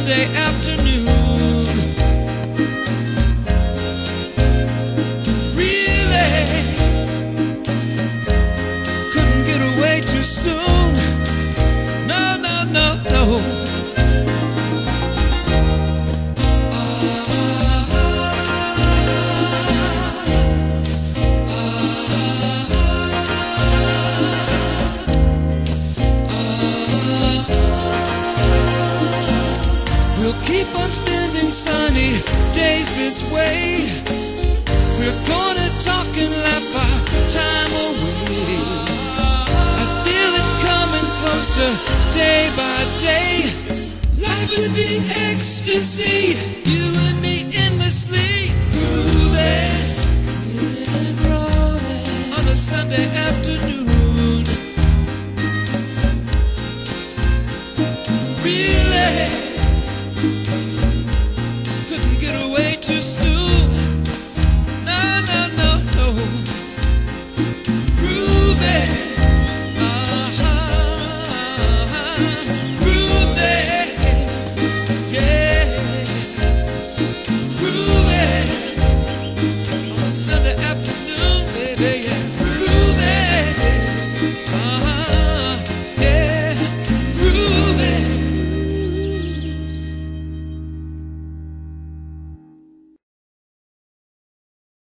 Sunday afternoon. Really couldn't get away too soon. No, no, no, no. We'll keep on spending sunny days this way. We're gonna talk and laugh our time away. I feel it coming closer day by day. Life would be ecstasy, you and me endlessly grooving and rolling on a Sunday afternoon. Really couldn't get away too soon.